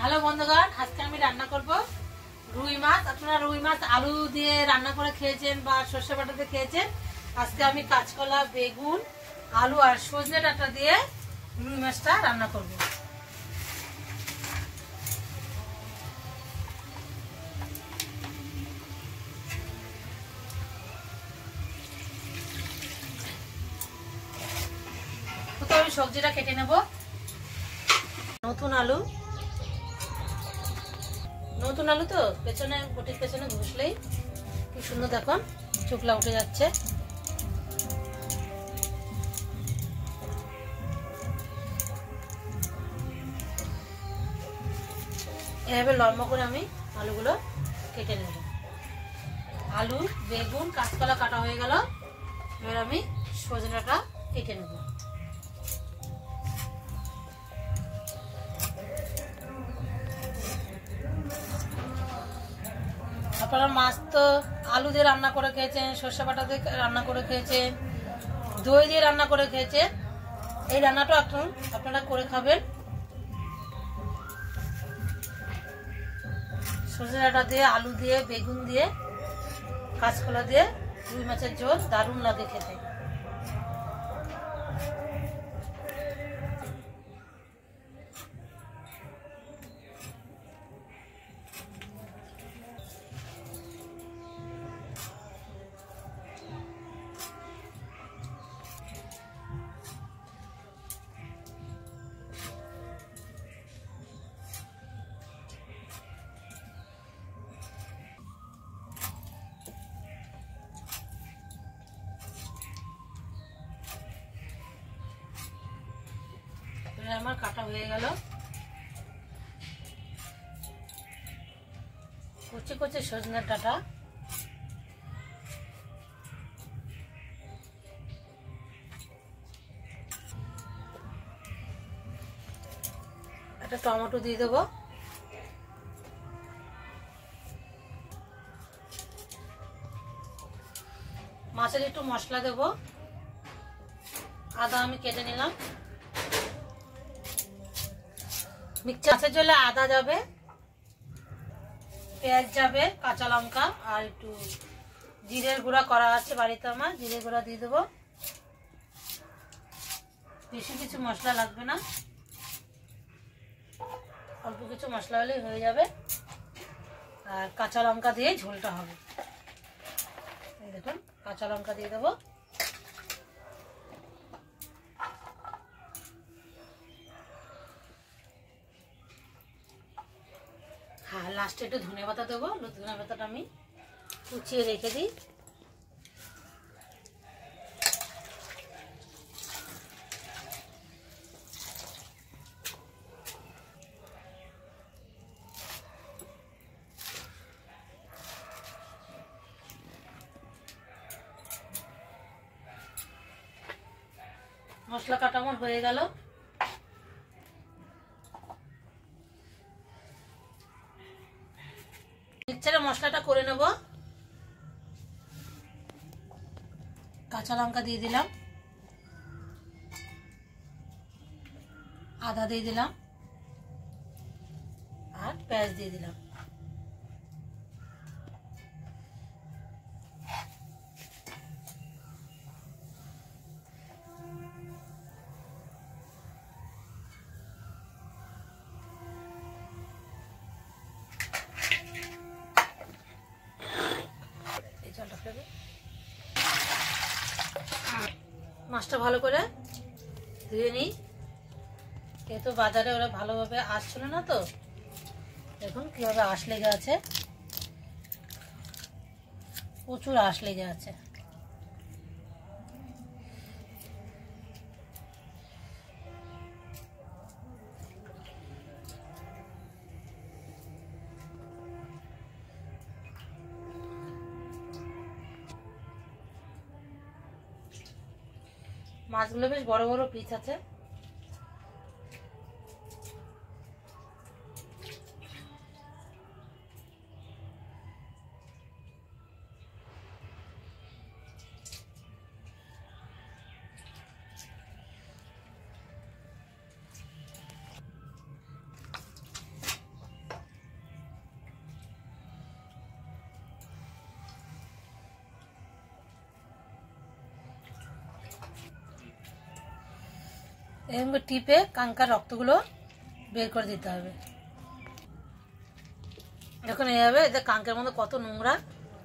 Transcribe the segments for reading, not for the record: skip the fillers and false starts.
Hello বন্ধুগণ, আজকে আমি রান্না করব রুই মাছ। আপনারা রুই মাছ আলু দিয়ে রান্না করে খেয়েছেন বা সর্ষে বাটা দিয়ে খেয়েছেন। আজকে আমি কাঁচকলা, বেগুন, আলু আর সজনে ডাঁটা দিয়ে রুই মাছটা রান্না করব। তো আমি সবজিটা কেটে নেব। নতুন আলু তো পেছনে বটির পেছনে ঘষলেই কি সুন্দর দেখুন চুকলা উঠে যাচ্ছে। এভাবে লম্বা করে আমি আলুগুলো কেটে নেব। আলু, বেগুন, কাঁচকলা কাটা হয়ে গেল। এবার আমি সজনেটা কেটে নেব। আপনারা মাছ তো আলু দিয়ে রান্না করে খেয়েছেন, সর্ষে বাটা দিয়ে রান্না করে খেয়েছেন, দই দিয়ে রান্না করে খেয়েছেন। এই রান্নাটা এখন আপনারা করে খাবেন। সজনে ডাঁটা দিয়ে, আলু দিয়ে, বেগুন দিয়ে, কাঁচকলা দিয়ে রুই মাছের ঝোল দারুণ লাগে খেতে। আমার কাটা হয়ে গেল। কুচি কুচি সজনের ডাঁটা একটা টমেটো দিয়ে দেবো। মাছের একটু মশলা দেব। আদা আমি কেটে নিলাম। মিক্সচার জলে আদা যাবে, পেঁয়াজ যাবে, কাঁচা লঙ্কা আর একটু জিরের গুঁড়া করা আছে বাড়িতে আমার, জিরের গুঁড়া দিয়ে দেবো। বেশি কিছু মশলা লাগবে না, অল্প কিছু মশলা হলেই হয়ে যাবে। আর কাঁচা লঙ্কা দিয়ে ঝোলটা হবে। এই দেখুন কাঁচা লঙ্কা দিয়ে দেবো। হ্যাঁ, লাস্টে একটু ধনে পাতা দেবো। ধনে পাতাটা আমি কুচিয়ে রেখে দিই। মশলা কাটা আমার হয়ে গেল। মিক্সচারে মশলাটা করে নেব। কাঁচা লঙ্কা দিয়ে দিলাম, আদা দিয়ে দিলাম আর পেঁয়াজ দিয়ে দিলাম। মাছটা ভালো করে ধুয়ে নিই। যেহেতু বাজারে ওরা ভালোভাবে আসছিল না, তো দেখুন কিভাবে আঁশ লেগে আছে, প্রচুর আঁশ লেগে আছে। মাছগুলো বেশ বড় বড় পিস আছে। এরকম টিপে কাঙ্কার রক্তগুলো বের করে দিতে হবে। এখন এইভাবে এদের কাঙ্কের মধ্যে কত নোংরা,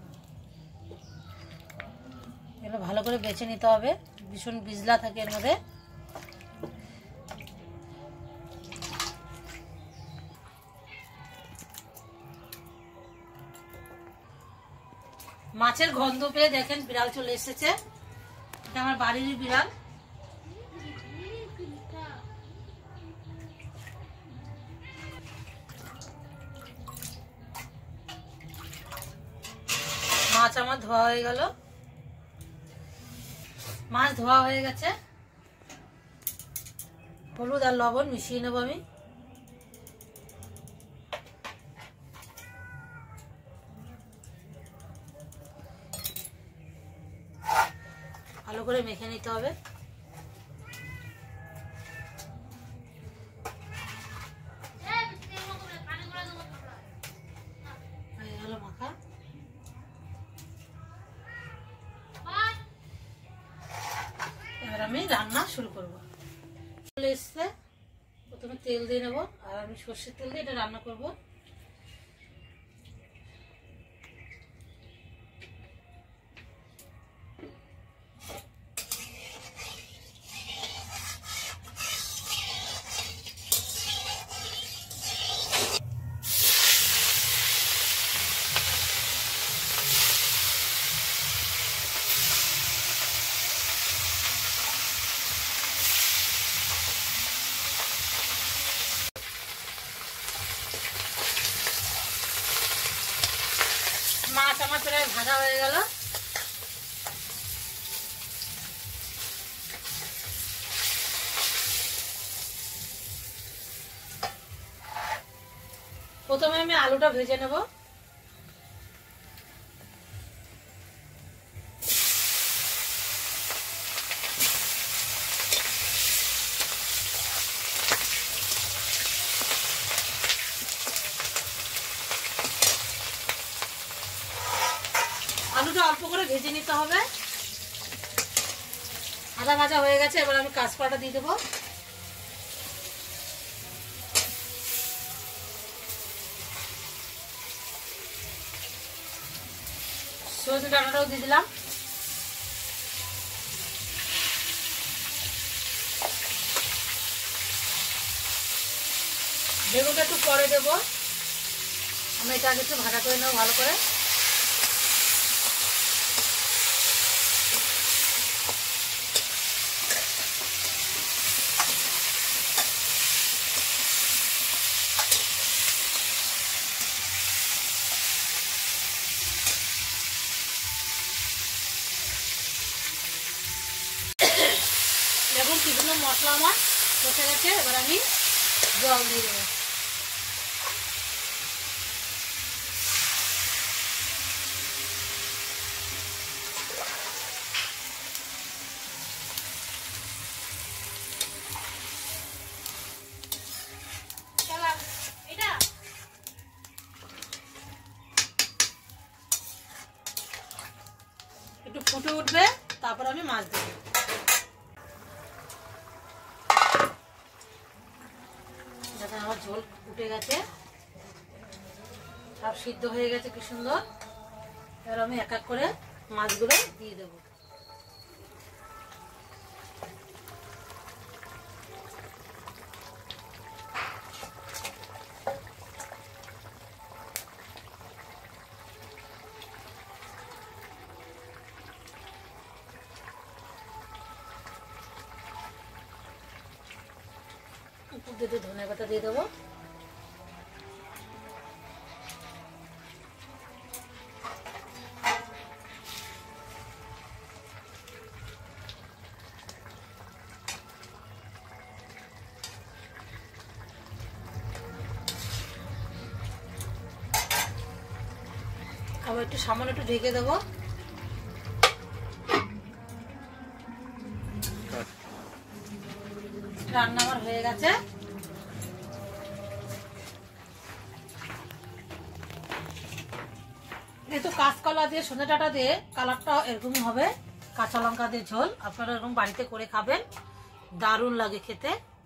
এগুলো ভালো করে বেছে নিতে হবে, ভীষণ বিজলা থাকে এর মধ্যে। মাছের গন্ধ পেয়ে দেখেন বিড়াল চলে এসেছে, এটা আমার বাড়িরই বিড়াল। মাছ আমার ধোয়া হয়ে গেল, মাছ ধোয়া হয়ে গেছে। হলুদ আর লবণ মিশিয়ে নেব আমি। ভালো করে মেখে নিতে হবে। মাখা এবার আমি রান্না শুরু করব। চলে এসছে, প্রথমে তেল দিয়ে নেব, আর আমি সর্ষের তেল দিয়ে এটা রান্না করব। মাছ আমার প্রায় ভাজা হয়ে গেল। প্রথমে আমি আলুটা ভেজে নেব। আলুটা অল্প করে ভেজে নিতে হবে। আদা ভাজা হয়ে গেছে, এবার আমি কাঁচকলাটা দিয়ে দেবো। সজনে ডাঁটাটাও দিয়ে দিলাম। বেগুনটা একটু পরে দেবো, আমি এটা আগে একটু ভাজা করে নেবো ভালো করে। দেখুন বিভিন্ন মশলা আমার কষে গেছে, এবার আমি জল দিয়ে দেবো। একটু ফুটে উঠবে, তারপর আমি মাছ দেবো। দেখেন আমার ঝোল উঠে গেছে, সব সিদ্ধ হয়ে গেছে কি সুন্দর। এবার আমি এক এক করে মাছগুলো দিয়ে দেবো। উপর দিয়ে ধনে পাতা দিয়ে দেবো। আবার একটু সামান্য একটু ঢেকে দেবো। রান্না আমার হয়ে গেছে। যেহেতু কাঁচকলা দিয়ে সজনে ডাঁটা দিয়ে কালারটা এরকমই হবে, কাঁচা লঙ্কা দিয়ে ঝোল। আপনারা এরকম বাড়িতে করে খাবেন, দারুণ লাগে খেতে।